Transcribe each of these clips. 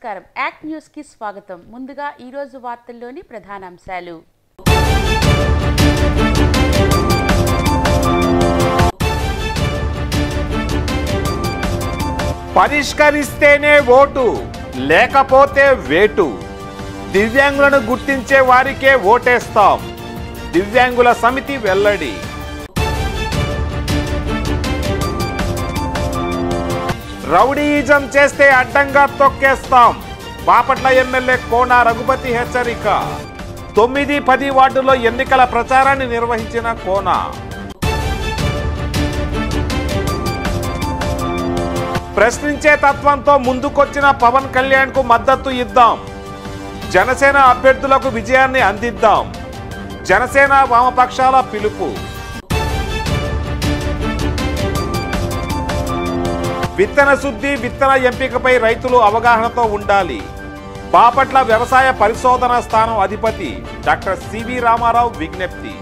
నమస్కారం. Act news కి స్వాగతం. ముందుగా ఈ రోజు వార్తల్లోని ప్రధానాంశాలు. పరిష్కరిస్తేనే ఓటు, లేకపోతే వేటు. దివ్యాంగులను గుర్తించే వారికే ఓటేస్తాం. దివ్యాంగుల సమితి వెల్లడి. రౌడీయిజం చేస్తే అడ్డంగా తొక్కేస్తాం. బాపట్ల ఎమ్మెల్యే కోన రఘుపతి హెచ్చరిక. 9, 10 వార్డుల్లో ఎన్నికల ప్రచారాన్ని నిర్వహించిన కోన. ప్రశ్నించే తత్వంతో ముందుకొచ్చిన పవన్ కళ్యాణ్ కు మద్దతు ఇద్దాం. జనసేన అభ్యర్థులకు విజయాన్ని అందిద్దాం. జనసేన వామపక్షాల పిలుపు. విత్తన శుద్ధి, విత్తన ఎంపికపై రైతులు అవగాహనతో ఉండాలి. బాపట్ల వ్యవసాయ పరిశోధన స్థానం అధిపతి డాక్టర్ సివి రామారావు విజ్ఞప్తి.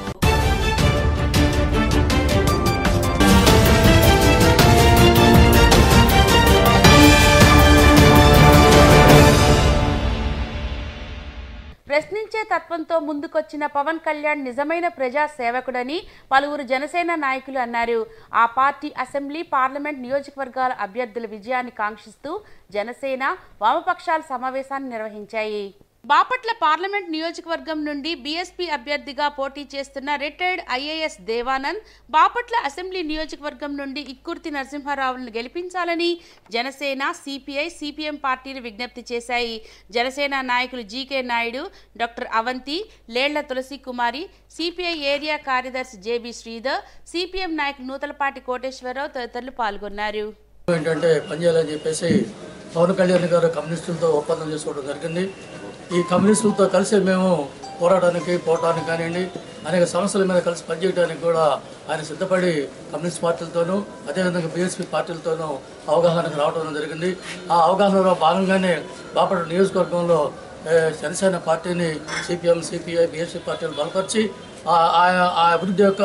ప్రశ్నించే తత్వంతో ముందుకొచ్చిన పవన్ కళ్యాణ్ నిజమైన ప్రజా సేవకుడని పలువురు జనసేన నాయకులు అన్నారు. ఆ పార్టీ అసెంబ్లీ, పార్లమెంట్ నియోజకవర్గాల అభ్యర్థుల విజయాన్ని కాంక్షిస్తూ జనసేన వామపక్షాల సమావేశాన్ని నిర్వహించాయి. బాపట్ల పార్లమెంట్ నియోజకవర్గం నుండి బీఎస్పీ అభ్యర్థిగా పోటీ చేస్తున్న retired IAS Devanand, Bapatla assembly నియోజకవర్గం నుండి ఇక్కుర్తి నరసింహారావులను గెలిపించాలని జనసేన, సిపిఐ, సిపిఎం పార్టీలు విజ్ఞప్తి చేశాయి. జనసేన నాయకులు GK Naidu, doctor Avanthi, Lella Tulasi Kumari, CPI area కార్యదర్శి జేబీ శ్రీధర్, సిపిఎం నాయకులు నూతలపాటి కోటేశ్వరరావు తదితరులు పాల్గొన్నారు. ఏంటంటే పనిచేయాలని చెప్పేసి పవన్ కళ్యాణ్ గారు కమ్యూనిస్టులతో ఒప్పందం చేసుకోవడం జరిగింది. ఈ కమ్యూనిస్టులతో కలిసి మేము పోరాటానికి, పోవటానికి కానివ్వండి, అనేక సమస్యల మీద కలిసి పనిచేయడానికి కూడా ఆయన సిద్ధపడి కమ్యూనిస్ట్ పార్టీలతోనూ అదేవిధంగా బీఎస్పీ పార్టీలతోనూ అవగాహనకు రావడం జరిగింది. ఆ అవగాహనలో భాగంగానే బాపట్ల నియోజకవర్గంలో జనసేన పార్టీని సిపిఎం, సిపిఐ, బీఎస్పీ పార్టీలు బలపరిచి ఆ అభివృద్ధి యొక్క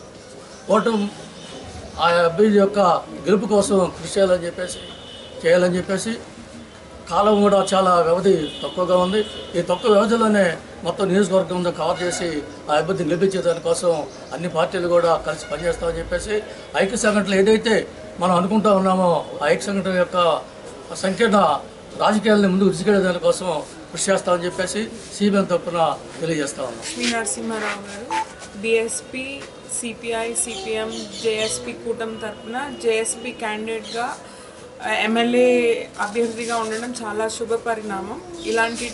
ఆ అభివృద్ధి యొక్క గెలుపు కోసం కృషి చేయాలని చెప్పేసి కాలం కూడా చాలా వ్యవధి తక్కువగా ఉంది. ఈ తక్కువ వ్యవధిలోనే మొత్తం నియోజకవర్గంలో కవర్ చేసి ఆ అభివృద్ధిని నిలిపించే దానికోసం అన్ని పార్టీలు కూడా కలిసి పనిచేస్తామని చెప్పేసి ఐక్య సంఘటనలు ఏదైతే మనం అనుకుంటా ఉన్నామో ఆ ఐక్య సంఘటన యొక్క సంకీర్ణ రాజకీయాలను ముందుకు తీసుకెళ్లే దానికోసం కృషి చేస్తామని చెప్పేసి సిపిఎం తరఫున తెలియజేస్తా ఉన్నాం. శ్రీ నరసింహారావు గారు బీఎస్పీ, సిపిఐ, సిపిఎం, జేఎస్పీ కూటమి తరఫున జేఎస్పీ క్యాండిడేట్గా ఎమ్మెల్యే అభ్యర్థిగా ఉండడం చాలా శుభ పరిణామం. ఇలాంటి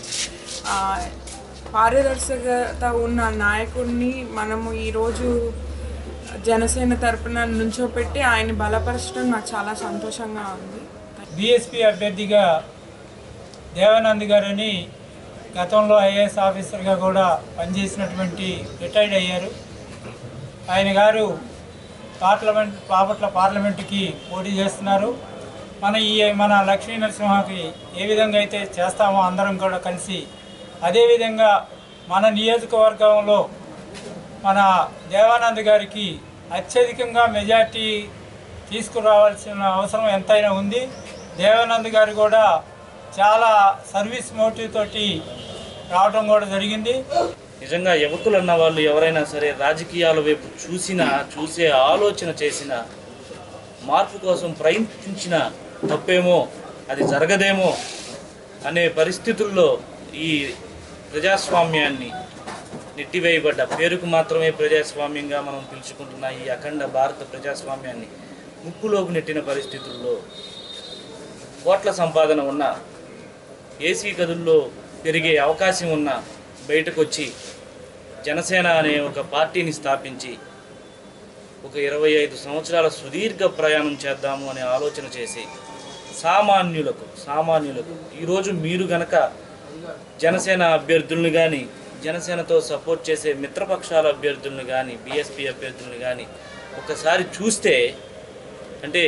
పారదర్శకత ఉన్న నాయకుడిని మనము ఈరోజు జనసేన తరఫున నుంచోపెట్టి ఆయన బలపరచడం నాకు చాలా సంతోషంగా ఉంది. బీఎస్పీ అభ్యర్థిగా దేవానంద్ గారని గతంలో ఐఏఎస్ ఆఫీసర్గా కూడా పనిచేసినటువంటి రిటైర్డ్ అయ్యారు. ఆయన గారు బాపట్ల పార్లమెంటుకి పోటీ చేస్తున్నారు. మన లక్ష్మీ నరసింహకి ఏ విధంగా అయితే చేస్తామో అందరం కూడా కలిసి, అదేవిధంగా మన నియోజకవర్గంలో మన దేవానంద్ గారికి అత్యధికంగా మెజార్టీ తీసుకురావాల్సిన అవసరం ఎంతైనా ఉంది. దేవానంద్ గారు కూడా చాలా సర్వీస్ మోటివ్ తోటి రావడం కూడా జరిగింది. నిజంగా యువకులు అన్న వాళ్ళు ఎవరైనా సరే రాజకీయాల వైపు చూసే ఆలోచన చేసిన, మార్పు కోసం ప్రయత్నించిన తప్పేమో, అది జరగదేమో అనే పరిస్థితుల్లో ఈ ప్రజాస్వామ్యాన్ని నెట్టివేయబడ్డ, పేరుకు మాత్రమే ప్రజాస్వామ్యంగా మనం పిలుచుకుంటున్న ఈ అఖండ భారత ప్రజాస్వామ్యాన్ని ముప్పులోకి నెట్టిన పరిస్థితుల్లో కోట్ల సంపాదన ఉన్న, ఏసీ గదుల్లో పెరిగే అవకాశం ఉన్న బయటకు వచ్చి జనసేన అనే ఒక పార్టీని స్థాపించి ఒక 25 సంవత్సరాల సుదీర్ఘ ప్రయాణం చేద్దాము అనే ఆలోచన చేసి సామాన్యులకు ఈరోజు మీరు గనక జనసేన అభ్యర్థులను కానీ, జనసేనతో సపోర్ట్ చేసే మిత్రపక్షాల అభ్యర్థులను కానీ, బీఎస్పీ అభ్యర్థులను కానీ ఒకసారి చూస్తే, అంటే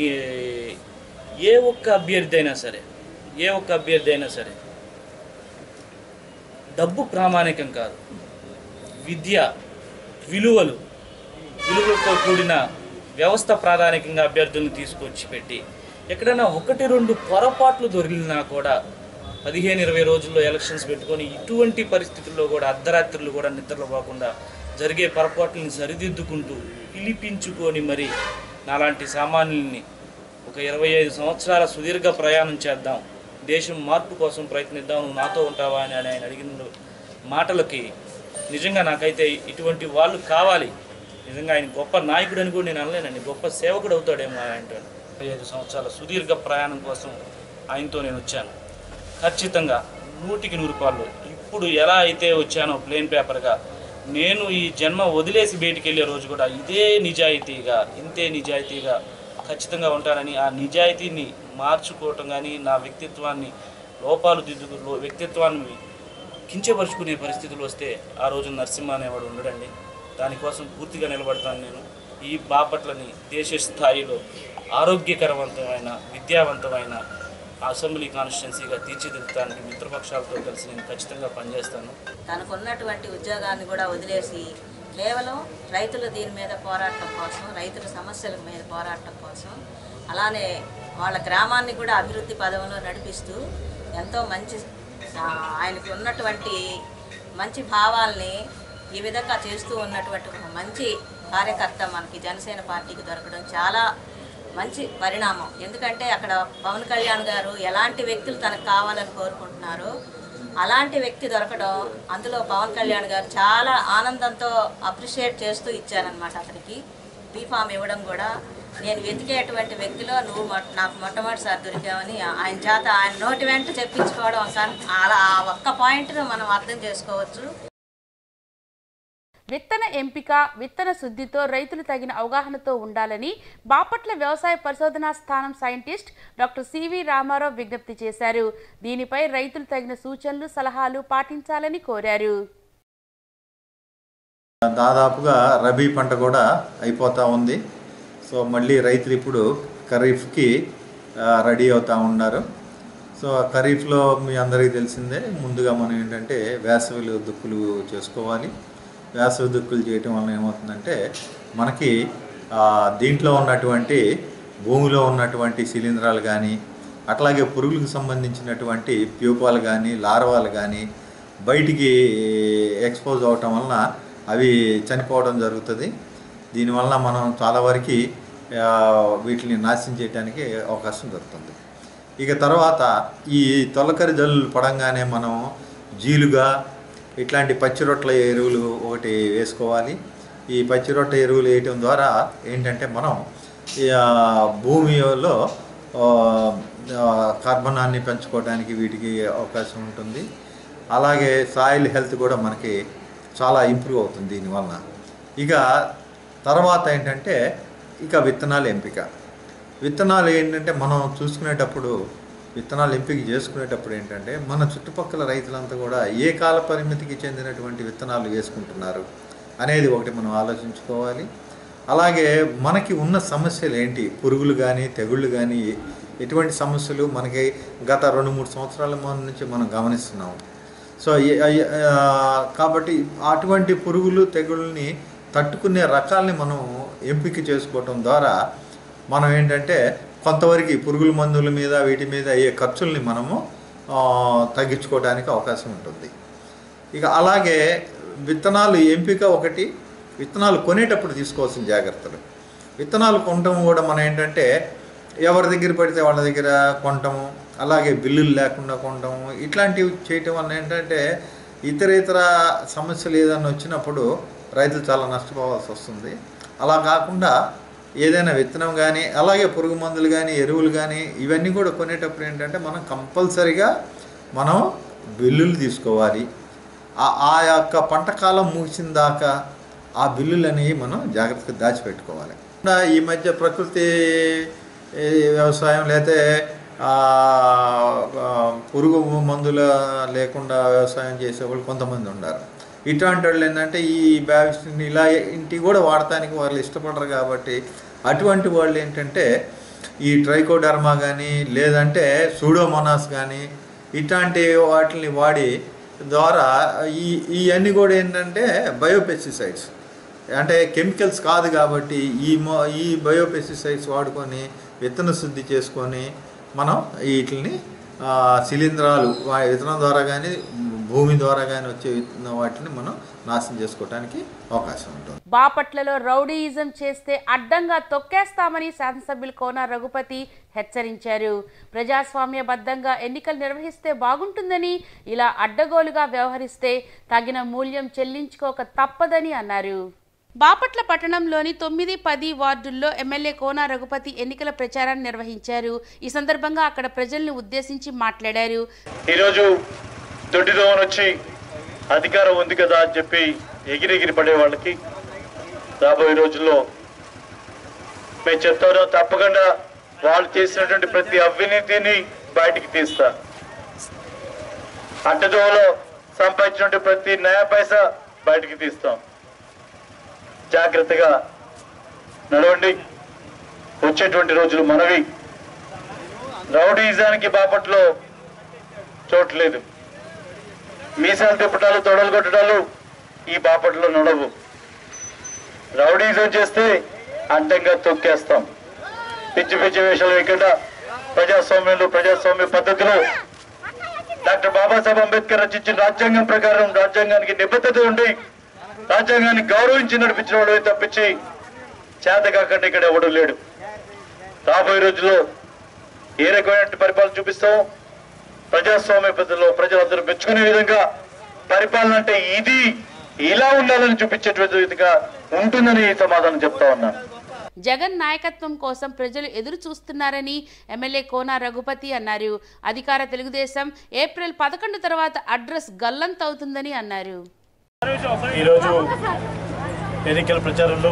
ఏ ఒక్క అభ్యర్థి అయినా సరే డబ్బు ప్రామాణికం కాదు, విద్య, విలువలతో కూడిన వ్యవస్థ ప్రాధానికంగా అభ్యర్థులను తీసుకొచ్చి పెట్టి ఎక్కడైనా 1-2 పొరపాట్లు దొరికినా కూడా 15-20 రోజుల్లో ఎలక్షన్స్ పెట్టుకొని ఇటువంటి పరిస్థితుల్లో కూడా అర్ధరాత్రులు కూడా నిద్రలో పోకుండా జరిగే పొరపాట్లను సరిదిద్దుకుంటూ పిలిపించుకొని మరి నాలాంటి సామాన్యుల్ని ఒక 25 సంవత్సరాల సుదీర్ఘ ప్రయాణం చేద్దాం, దేశం మార్పు కోసం ప్రయత్నిద్దాం, నువ్వు నాతో ఉంటావా అని ఆయన అడిగిన మాటలకి నిజంగా నాకైతే ఇటువంటి వాళ్ళు కావాలి. నిజంగా ఆయన గొప్ప నాయకుడు అని కూడా నేను అనలేనండి, గొప్ప సేవకుడు అవుతాడేమో ఆయన. 25 సంవత్సరాల సుదీర్ఘ ప్రయాణం కోసం ఆయనతో నేను వచ్చాను. ఖచ్చితంగా 100% ఇప్పుడు ఎలా అయితే వచ్చానో ప్లేన్ పేపర్గా, నేను ఈ జన్మ వదిలేసి బయటికి వెళ్ళే రోజు కూడా ఇదే నిజాయితీగా, ఇంతే నిజాయితీగా ఖచ్చితంగా ఉంటానని, ఆ నిజాయితీని మార్చుకోవటం కానీ, నా వ్యక్తిత్వాన్ని లోపాలు వ్యక్తిత్వాన్ని కించపరుచుకునే పరిస్థితులు వస్తే ఆ రోజు నరసింహ అనేవాడు ఉండడండి. దానికోసం పూర్తిగా నిలబడతాను నేను. ఈ బాపట్లని దేశ స్థాయిలో ఆరోగ్యకరవంతమైన, విద్యావంతమైన అసెంబ్లీ కాన్స్టిట్యున్సీగా తీర్చిదిద్దడానికి మిత్రపక్షాలతో కలిసి నేను ఖచ్చితంగా పనిచేస్తాను. తనకున్నటువంటి ఉద్యోగాన్ని కూడా వదిలేసి కేవలం రైతుల దీని మీద పోరాటం కోసం, రైతుల సమస్యల మీద పోరాటం కోసం, అలానే వాళ్ళ గ్రామాన్ని కూడా అభివృద్ధి పదంలో నడిపిస్తూ ఎంతో మంచి ఆయనకు ఉన్నటువంటి మంచి భావాల్ని ఈ విధంగా చేస్తూ ఉన్నటువంటి ఒక మంచి కార్యకర్త మనకి జనసేన పార్టీకి దొరకడం చాలా మంచి పరిణామం. ఎందుకంటే అక్కడ పవన్ కళ్యాణ్ గారు ఎలాంటి వ్యక్తులు తనకు కావాలని కోరుకుంటున్నారో అలాంటి వ్యక్తి దొరకడం, అందులో పవన్ కళ్యాణ్ గారు చాలా ఆనందంతో అప్రిషియేట్ చేస్తూ ఇచ్చారనమాట. అతనికి బీఫామ్ ఇవ్వడం కూడా నేను వెతికేటువంటి వ్యక్తిలో నువ్వు నాకు మొట్టమొదటిసారి దొరికావని ఆయన చేత ఆయన నోటి వెంట చెప్పించుకోవడం, అలా ఆ ఒక్క పాయింట్ను మనం అర్థం చేసుకోవచ్చు. విత్తన ఎంపిక, విత్తన శుద్ధితో రైతులు తగిన అవగాహనతో ఉండాలని బాపట్ల వ్యవసాయ పరిశోధనా స్థానం సైంటిస్ట్ డాక్టర్ సివి రామారావు విజ్ఞప్తి చేశారు. దీనిపై రైతులు తగిన సూచనలు, సలహాలు పాటించాలని కోరారు. దాదాపుగా రబీ పంట కూడా అయిపోతూ ఉంది. సో మళ్ళీ రైతులు ఇప్పుడు ఖరీఫ్కి రెడీ అవుతూ ఉన్నారు. సో ఖరీఫ్లో మీ అందరికీ తెలిసిందే, ముందుగా మనం ఏంటంటే వేసవిలో దుక్కులు చేసుకోవాలి. వేసవి దుక్కులు చేయటం వలన ఏమవుతుందంటే మనకి దీంట్లో ఉన్నటువంటి భూమిలో ఉన్నటువంటి శిలీంధ్రాలు కానీ, అట్లాగే పురుగులకు సంబంధించినటువంటి ప్యూపాలు కానీ, లార్వాలు కానీ బయటికి ఎక్స్పోజ్ అవటం వలన అవి చనిపోవడం జరుగుతుంది. దీనివల్ల మనం చాలా వరకు వీటిని నాశనం చేయడానికి అవకాశం దొరుకుతుంది. ఇక తర్వాత ఈ తొలకరి జల్లులు పడంగానే మనం జీలుగా ఇట్లాంటి పచ్చిరొట్ల ఎరువులు ఒకటి వేసుకోవాలి. ఈ పచ్చిరొట్ట ఎరువులు వేయటం ద్వారా ఏంటంటే మనం భూమిలో కార్బనాన్ని పెంచుకోవడానికి వీటికి అవకాశం ఉంటుంది. అలాగే సాయిల్ హెల్త్ కూడా మనకి చాలా ఇంప్రూవ్ అవుతుంది దీనివలన. ఇక తర్వాత ఏంటంటే ఇక విత్తనాలు ఎంపిక. విత్తనాలు ఏంటంటే మనం చూసుకునేటప్పుడు, విత్తనాలు ఎంపిక చేసుకునేటప్పుడు ఏంటంటే మన చుట్టుపక్కల రైతులంతా కూడా ఏ కాల పరిమితికి చెందినటువంటి విత్తనాలు వేసుకుంటున్నారు అనేది ఒకటి మనం ఆలోచించుకోవాలి. అలాగే మనకి ఉన్న సమస్యలు ఏంటి, పురుగులు కానీ తెగుళ్ళు కానీ ఎటువంటి సమస్యలు మనకి గత 2-3 సంవత్సరాల నుంచి మనం గమనిస్తున్నాము. సో కాబట్టి అటువంటి పురుగులు తెగుళ్ళని తట్టుకునే రకాలని మనం ఎంపిక చేసుకోవటం ద్వారా మనం ఏంటంటే కొంతవరకు పురుగుల మందుల మీద వీటి మీద అయ్యే ఖర్చుల్ని మనము తగ్గించుకోవడానికి అవకాశం ఉంటుంది. ఇక అలాగే విత్తనాలు ఎంపిక ఒకటి, విత్తనాలు కొనేటప్పుడు తీసుకోవాల్సిన జాగ్రత్తలు. విత్తనాలు కొనటం కూడా మనం ఏంటంటే ఎవరి దగ్గర పడితే వాళ్ళ దగ్గర కొనటము, అలాగే బిల్లులు లేకుండా కొనటము, ఇట్లాంటివి చేయటం వల్ల ఏంటంటే ఇతర సమస్యలు ఏదైనా వచ్చినప్పుడు రైతులు చాలా నష్టపోవాల్సి వస్తుంది. అలా కాకుండా ఏదైనా విత్తనం కానీ, అలాగే పురుగు మందులు కానీ, ఎరువులు కానీ ఇవన్నీ కూడా కొనేటప్పుడు ఏంటంటే మనం కంపల్సరిగా మనం బిల్లులు తీసుకోవాలి. ఆ యొక్క పంట కాలం ముగిసిన దాకా ఆ బిల్లులు అనేవి మనం జాగ్రత్తగా దాచిపెట్టుకోవాలి. ఈ మధ్య ప్రకృతి వ్యవసాయం లేతే పురుగు మందుల లేకుండా వ్యవసాయం చేసేవాళ్ళు కొంతమంది ఉన్నారు. ఇటువంటి వాళ్ళు ఏంటంటే ఈ బ్యావిస్టిన్ ఇలా ఇంటికి కూడా వాడటానికి వాళ్ళు ఇష్టపడరు. కాబట్టి అటువంటి వాళ్ళు ఏంటంటే ఈ ట్రైకోడర్మా కానీ లేదంటే సూడోమోనాస్ కానీ ఇట్లాంటి వాటిని వాడి ద్వారా ఇవన్నీ కూడా ఏంటంటే బయోపెస్టిసైడ్స్. అంటే కెమికల్స్ కాదు కాబట్టి ఈ బయోపెస్టిసైడ్స్ వాడుకొని విత్తన శుద్ధి చేసుకొని మనం వీటిని శిలీంధ్రాలు విత్తనం ద్వారా కానీ భూమి ద్వారా కానీ వచ్చే వాటిని మనం నాశనం చేసుకోవడానికి అవకాశం ఉంటుంది. బాపట్లలో రౌడీయిజం చేస్తే అడ్డంగా తొక్కేస్తామని శాసనసభ్యులు కోన రఘుపతి హెచ్చరించారు. ప్రజాస్వామ్యబద్ధంగా ఎన్నికలు నిర్వహిస్తే బాగుంటుందని, ఇలా అడ్డగోలుగా వ్యవహరిస్తే తగిన మూల్యం చెల్లించుకోక తప్పదని అన్నారు. బాపట్ల పట్టణంలోని 9, 10 వార్డుల్లో ఎమ్మెల్యే కోన రఘుపతి ఎన్నికల ప్రచారాన్ని నిర్వహించారు. ఈ సందర్భంగా అక్కడ ప్రజల్ని ఉద్దేశించి మాట్లాడారు. ఈరోజు దొడ్డిదోవన వచ్చి అధికారం ఉంది కదా అని చెప్పి ఎగిరెగిరి పడే వాళ్ళకి రాబోయే రోజుల్లో మేము చెప్తాను, తప్పకుండా వాళ్ళు చేసినటువంటి ప్రతి అవినీతిని బయటికి తీస్తా. అడ్డదోవలో సంపాదించినటువంటి ప్రతి నయా పైసా బయటికి తీస్తాం. జాగ్రత్తగా నడవండి. వచ్చేటువంటి రోజులు మనవి. రౌడీజానికి బాపట్లో చోట్లేదు. మీసాలు తిప్పటాలు, తొడలు కొట్టడాలు ఈ బాపట్లో నడవు. రౌడీజం చేస్తే అడ్డంగా తొక్కేస్తాం. పిచ్చి పిచ్చి వేషాలు వేయకుండా ప్రజాస్వామ్య పద్ధతిలో డాక్టర్ బాబాసాహెబ్ అంబేద్కర్ రచించిన రాజ్యాంగం ప్రకారం రాజ్యాంగానికి నిబద్ధత ఉండి రాజ్యాంగాన్ని గౌరవించి నడిపించిన వాడు తప్పించి చేత కాకుండా ఇక్కడ ఎవడు లేడు. రాబోయే రోజుల్లో ఏ రకమైన పరిపాలన చూపిస్తాం, ప్రజాస్వామ్య పద్ధతిలో ప్రజలందరూ మెచ్చుకునే విధంగా పరిపాలన అంటే ఇది ఇలా ఉండాలని చూపించేటువంటి విధంగా ఉంటుందని సమాధానం చెప్తా ఉన్నాను. జగన్ నాయకత్వం కోసం ప్రజలు ఎదురు చూస్తున్నారని ఎమ్మెల్యే కోన రఘుపతి అన్నారు. అధికార తెలుగుదేశం ఏప్రిల్ 11 తర్వాత అడ్రస్ గల్లంతవుతుందని అన్నారు. ఈరోజు ఎన్నికల ప్రచారంలో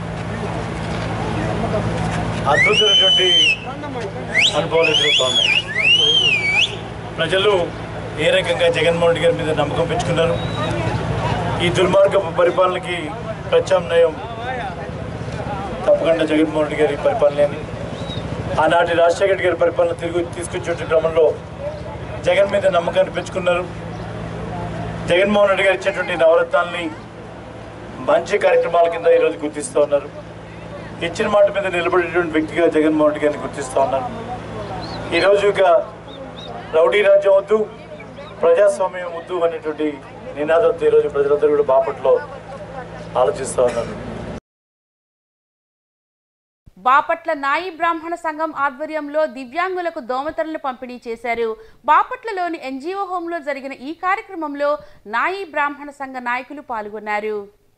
అద్భుతమైనటువంటి అనుభవాలు ఎదుర్కొన్నాయి. ప్రజలు ఏ రకంగా జగన్మోహన్ రెడ్డి గారి మీద నమ్మకం పెంచుకున్నారు. ఈ దుర్మార్గపు పరిపాలనకి ప్రత్యామ్నాయం తప్పకుండా జగన్మోహన్ రెడ్డి గారి పరిపాలన. ఆనాటి రాజశేఖర రెడ్డి గారి పరిపాలన తీసుకొచ్చే క్రమంలో జగన్ మీద నమ్మకాన్ని పెంచుకున్నారు. జగన్మోహన్ రెడ్డి గారు ఇచ్చేటువంటి నవరత్నాల్ని మంచి కార్యక్రమాల కింద ఈరోజు గుర్తిస్తూ ఉన్నారు. ఇచ్చిన మాట మీద నిలబడేటువంటి వ్యక్తిగా జగన్మోహన్ రెడ్డి గారిని గుర్తిస్తూ ఉన్నారు. ఈరోజు ఇక రౌడీ రాజ్యం వద్దు, ప్రజాస్వామ్యం వద్దు అనేటువంటి నినాదంతో ఈరోజు ప్రజలందరూ కూడా బాపట్లో ఆలోచిస్తూ ఉన్నారు. బాపట్ల నాయి బ్రాహ్మణ సంఘం ఆధ్వర్యంలో దివ్యాంగులకు దోమతెరలు పంపిణీ చేశారు. బాపట్లలోని ఎన్జిఓ హోంలో జరిగిన ఈ కార్యక్రమంలో నాయి బ్రాహ్మణ సంఘ నాయకులు పాల్గొన్నారు.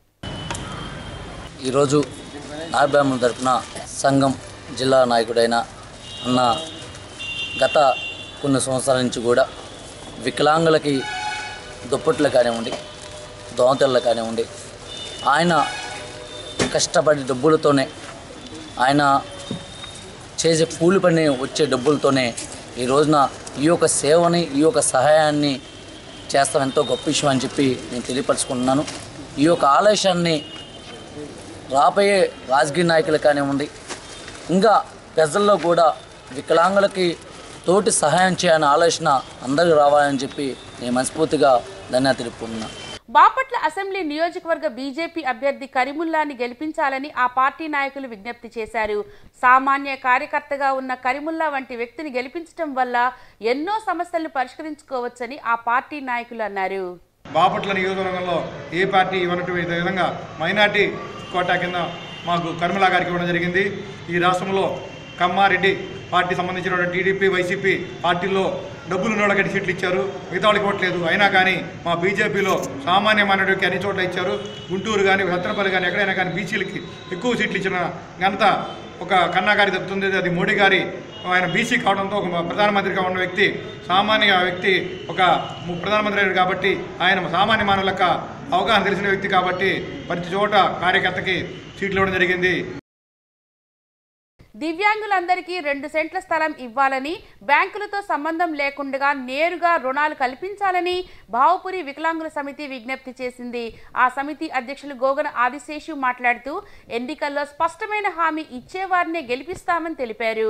ఈరోజు నాయి బ్రాహ్మణ తరపున సంఘం జిల్లా నాయకుడైన అన్న గత కొన్ని సంవత్సరాల నుంచి కూడా వికలాంగులకి దుప్పట్లు కానివ్వండి, దోమతెరలు కానివ్వండి, ఆయన కష్టపడి డబ్బులతోనే, ఆయన చేసే కూలి పని వచ్చే డబ్బులతోనే ఈ రోజున ఈ యొక్క సేవని, ఈ యొక్క సహాయాన్ని చేస్తాం. ఎంతో గొప్ప విషయం అని చెప్పి నేను తెలియపరుచుకుంటున్నాను. ఈ యొక్క ఆలోచనని రాబోయే రాజకీయ నాయకులు కానివ్వండి, ఇంకా ప్రజల్లో కూడా వికలాంగులకి తోటి సహాయం చేయాలనే ఆలోచన అందరికీ రావాలని చెప్పి నేను మనస్ఫూర్తిగా ధన్యవాదాలు తెలుపుకుంటున్నాను. బాపట్ల అసెంబ్లీ నియోజకవర్గ బీజేపీ అభ్యర్థి కరీముల్లాని గెలిపించాలని ఆ పార్టీ నాయకులు విజ్ఞప్తి చేశారు. సామాన్య కార్యకర్తగా ఉన్న కరీముల్లా వంటి వ్యక్తిని గెలిపించడం వల్ల ఎన్నో సమస్యలను పరిష్కరించుకోవచ్చని ఆ పార్టీ నాయకులు అన్నారు. బాపట్ల నియోజకవర్గంలో ఏ పార్టీ ఇవ్వనటువంటి విధంగా మైనార్టీ కోటా కింద మాకు కరీముల్లా గారికి ఇవ్వడం జరిగింది. ఈ రాష్ట్రంలో కమ్మారెడ్డి పార్టీ సంబంధించిన టీడీపీ, వైసీపీ పార్టీల్లో డబ్బులు ఉన్నోళ్ళకి సీట్లు ఇచ్చారు, మిగతా వాళ్ళకి ఇవ్వట్లేదు. అయినా కానీ మా బీజేపీలో సామాన్యమైనటువంటి అన్ని చోట్ల ఇచ్చారు. గుంటూరు కానీ, సత్తెనపల్లి కానీ, ఎక్కడైనా కానీ బీసీలకి ఎక్కువ సీట్లు ఇచ్చిన ఘనత ఒక కన్నా గారి దక్కుతుంది. అది మోడీ గారి, ఆయన బీసీ కావడంతో ఒక ప్రధానమంత్రిగా ఉన్న వ్యక్తి, సామాన్య వ్యక్తి ఒక ప్రధానమంత్రి అయ్యారు కాబట్టి ఆయన సామాన్య మానవులకు అవగాహన తెలిసిన వ్యక్తి కాబట్టి ప్రతి చోట కార్యకర్తకి సీట్లు ఇవ్వడం జరిగింది. దివ్యాంగులందరికీ 2 సెంట్ల స్థలం ఇవ్వాలని, బ్యాంకులతో సంబంధం లేకుండా నేరుగా రుణాలు కల్పించాలని భావపురి వికలాంగుల సమితి విజ్ఞప్తి చేసింది. ఆ సమితి అధ్యక్షులు గోగన ఆదిశేషు మాట్లాడుతూ ఎన్నికల్లో స్పష్టమైన హామీ ఇచ్చేవారినే గెలిపిస్తామని తెలిపారు.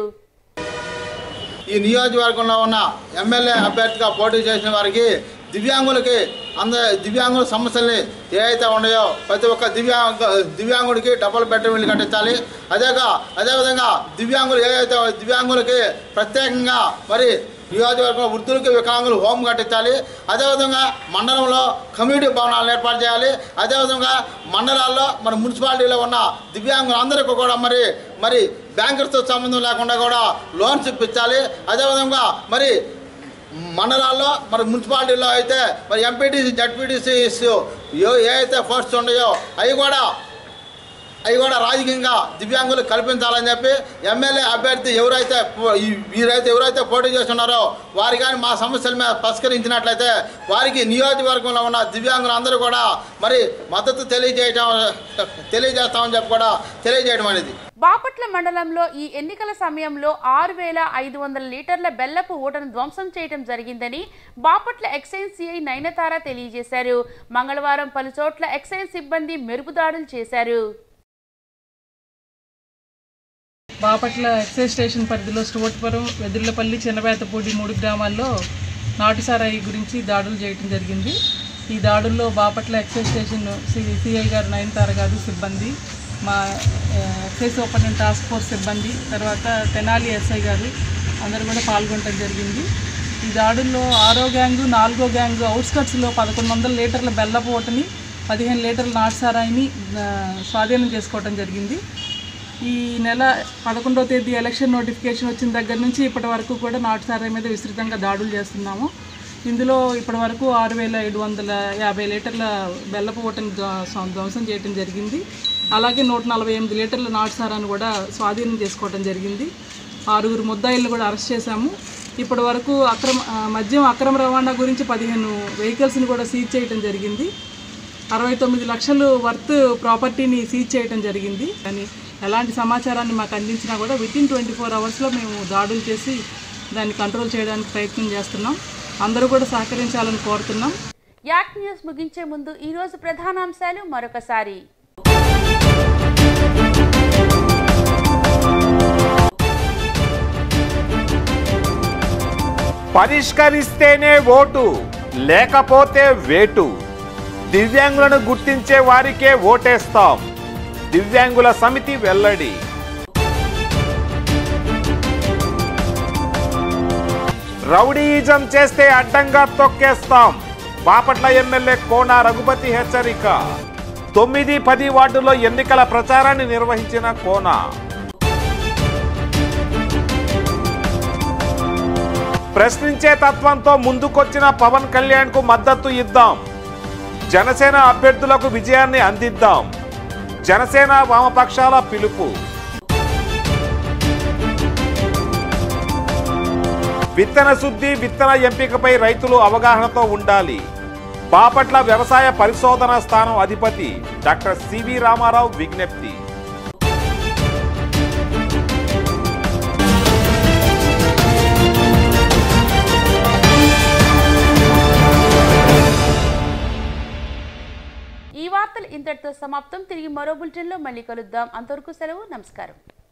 ఈ నియోజకవర్గంలో ఉన్న ఎమ్మెల్యే అభ్యర్థిగా పోటీ చేసిన వారికి దివ్యాంగులకి దివ్యాంగుల సమస్యల్ని ఏవైతే ఉన్నాయో ప్రతి ఒక్క దివ్యాంగుడికి డబుల్ బెడ్రూమ్ ఇల్లు కట్టించాలి. అదేవిధంగా దివ్యాంగులకి ప్రత్యేకంగా మరి నియోజకవర్గంలో వృద్ధులకి వికలాంగులు హోమ్ కట్టించాలి. అదేవిధంగా మండలంలో కమ్యూనిటీ భవనాలను ఏర్పాటు చేయాలి. అదేవిధంగా మండలాల్లో మన మున్సిపాలిటీలో ఉన్న దివ్యాంగులందరికీ కూడా మరి బ్యాంకర్స్తో సంబంధం లేకుండా కూడా లోన్స్ ఇప్పించాలి. అదేవిధంగా మరి మండలాల్లో మరి మున్సిపాలిటీలో అయితే మరి ఎంపీటీసీ జడ్పీటీసీస్ ఏవైతే పోస్ట్స్ ఉన్నాయో అవి కూడా రాజకీయంగా దివ్యాంగులు కల్పించాలని చెప్పి ఎమ్మెల్యే అభ్యర్థి ఎవరైతే పోటీ చేస్తున్నారో వారి కానీ మా సమస్యల మీద పరిష్కరించినట్లయితే వారికి నియోజకవర్గంలో ఉన్న దివ్యాంగులందరూ కూడా మరి మద్దతు తెలియజేస్తామని చెప్పి కూడా తెలియజేయడం అనేది. బాపట్ల మండలంలో ఈ ఎన్నికల సమయంలో 6,500 లీటర్ల బెల్లపు ఊటను ధ్వంసం చేయడం జరిగిందని బాపట్ల ఎక్సైజ్ సిఐ నయనతార తెలియజేశారు. మంగళవారం పలు చోట్ల ఎక్సైజ్ సిబ్బంది మెరుపు దాడులు చేశారు. బాపట్ల ఎక్సైజ్ స్టేషన్ పరిధిలో స్టోట్పురం, వెదుర్లపల్లి, చిన్నబేతపూడి 3 గ్రామాల్లో నాటుసారాయి గురించి దాడులు చేయడం జరిగింది. ఈ దాడుల్లో బాపట్ల ఎక్సైజ్ స్టేషన్ సిఐ గారు నయనతార గారు సిబ్బంది, మా ఎక్సైజ్ సూపరింటెండెంట్ టాస్క్ ఫోర్స్ సిబ్బంది, తర్వాత తెనాలి ఎస్ఐ గారు అందరూ కూడా పాల్గొనడం జరిగింది. ఈ దాడుల్లో 6వ గ్యాంగు 4వ గ్యాంగు అవుట్స్కట్స్లో 1100 లీటర్ల బెల్లపు ఊటని 15 లీటర్ల నాటుసారాయిని స్వాధీనం చేసుకోవడం జరిగింది. ఈ నెల 11వ తేదీ ఎలక్షన్ నోటిఫికేషన్ వచ్చిన దగ్గర నుంచి ఇప్పటి వరకు కూడా నాటుసారాయి మీద విస్తృతంగా దాడులు చేస్తున్నాము. ఇందులో ఇప్పటి వరకు 6,750 లీటర్ల బెల్లపు ఊటను ధ్వంసం చేయడం జరిగింది. అలాగే 148 లీటర్ల నాటుసారాన్ని కూడా స్వాధీనం చేసుకోవడం జరిగింది. 6 ముద్దాయిలను కూడా అరెస్ట్ చేశాము. ఇప్పటి వరకు మద్యం అక్రమ రవాణా గురించి 15 వెహికల్స్ని కూడా సీజ్ చేయడం జరిగింది. 69 లక్షలు వర్త్ ప్రాపర్టీని సీజ్ చేయడం జరిగింది. కానీ ఎలాంటి సమాచారాన్ని మాకు అందించినా కూడా వితిన్ 24 అవర్స్లో మేము దాడులు చేసి దాన్ని కంట్రోల్ చేయడానికి ప్రయత్నం చేస్తున్నాం. అందరూ కూడా సహకరించాలని కోరుతున్నాం. యాక్ట్ న్యూస్ ముగించే ముందు ఈరోజు ప్రధానాంశాలు మరొకసారి. పరిష్కరిస్తేనే ఓటు, లేకపోతే వేటు. దివ్యాంగులను గుర్తించే వారికే ఓటేస్తాం. దివ్యాంగుల సమితి వెల్లడి. రౌడీయిజం చేస్తే అడ్డంగా తొక్కేస్తాం. బాపట్ల ఎమ్మెల్యే కోన రఘుపతి హెచ్చరిక. 9, 10 వార్డుల్లో ఎన్నికల ప్రచారాన్ని నిర్వహించిన కోన. ప్రశ్నించే తత్వంతో ముందుకొచ్చిన పవన్ కళ్యాణ్ కు మద్దతు ఇద్దాం. జనసేన అభ్యర్థులకు విజయాన్ని అందిద్దాం. జనసేన వామపక్షాల పిలుపు. విత్తన శుద్ధి, విత్తన ఎంపికపై రైతులు అవగాహనతో ఉండాలి. బాపట్ల వ్యవసాయ పరిశోధనా స్థానం అధిపతి డాక్టర్ సివి రామారావు విజ్ఞప్తి. ఈ వార్తలు ఇంతటితో సమాప్తం. తిరిగి మరో బులెటిన్లో మళ్ళీ కలుద్దాం. అంతవరకు సెలవు. నమస్కారం.